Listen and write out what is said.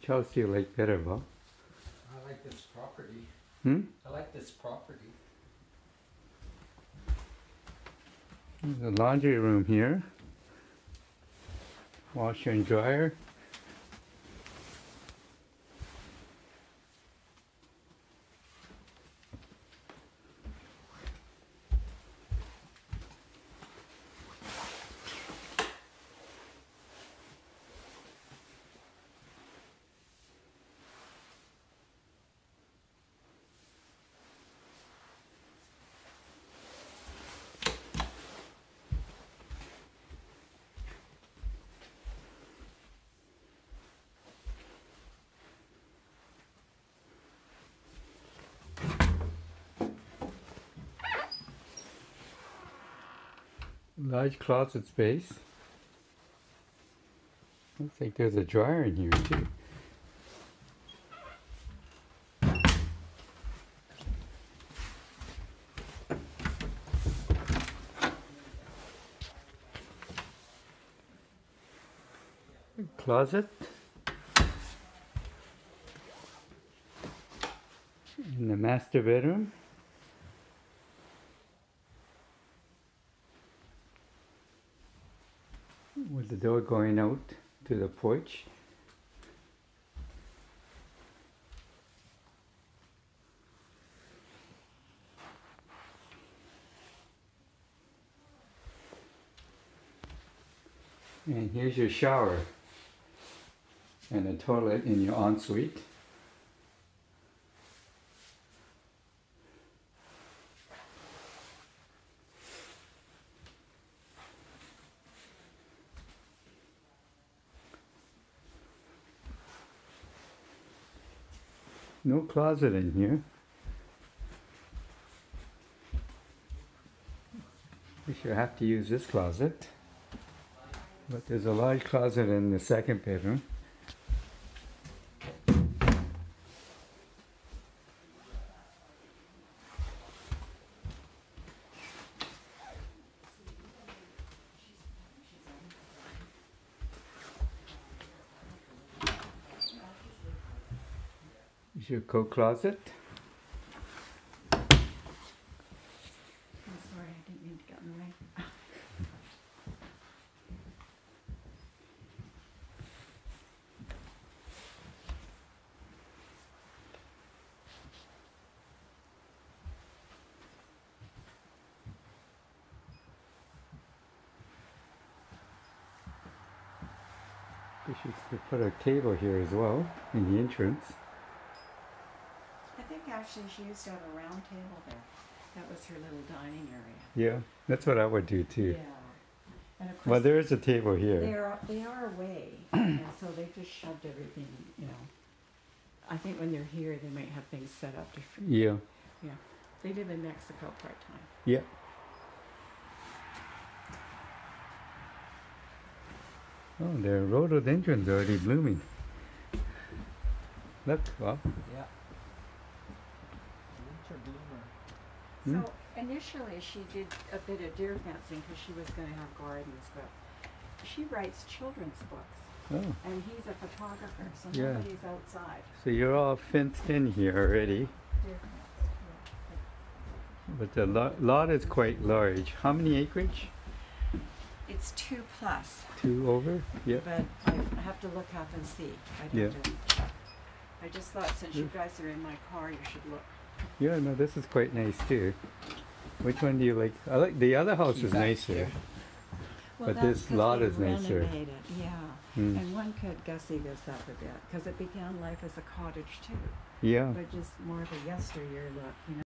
Which house do you like better, Bob? I like this property. I like this property. There's a laundry room here. Washer and dryer. Large closet space. Looks like there's a dryer in here too. Closet. In the master bedroom. With the door going out to the porch. And here's your shower and a toilet in your ensuite. No closet in here. We should have to use this closet. But there's a large closet in the second bedroom. Here's your coat closet. I'm sorry, I didn't mean to get in the way. We should put a table here as well in the entrance. I think actually she used to have a round table there. That was her little dining area. Yeah, that's what I would do too. Yeah. And of course, Well, there is a table here. they are away, and so they just shoved everything, you know. I think when they're here, they might have things set up different. Yeah. Yeah. They live in Mexico part-time. Yeah. Oh, the rhododendron's already blooming. Look, Bob. Yeah. Winter bloomer. So initially she did a bit of deer fencing because she was going to have gardens, but she writes children's books. Oh, And he's a photographer, so Yeah. nobody's outside. so you're all fenced in here already. Deer fenced, But the lot is quite large. How many acreage? yeah. It's 2 plus, 2 over? Yeah. but I have to look up and see. I'd Yeah. have to check. I just thought since you guys are in my car, you should look. Yeah, no, this is quite nice too. Which one do you like? I like the other house is Back nicer. here. Well, But that's this 'cause lot they is nicer. renovated, yeah. Mm. And one could gussy this up a bit because it began life as a cottage too, Yeah. but just more of a yesteryear look, you know.